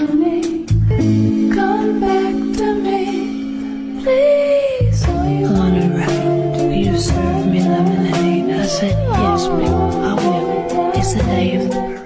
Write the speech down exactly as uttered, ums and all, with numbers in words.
to me. Come back to me, please. On a round, will you serve me lemonade? I said, yes, ma'am, I will. It's the day of the parade.